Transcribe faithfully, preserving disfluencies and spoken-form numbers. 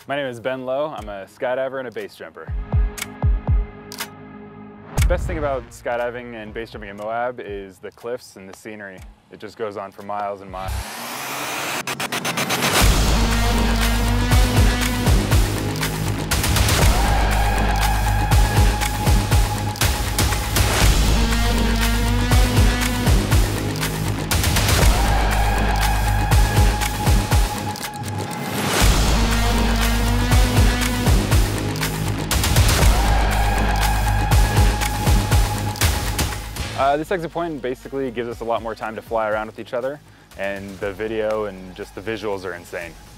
My name is Ben Lowe. I'm a skydiver and a base jumper. The best thing about skydiving and base jumping in Moab is the cliffs and the scenery. It just goes on for miles and miles. Uh, this exit point basically gives us a lot more time to fly around with each other, and the video and just the visuals are insane.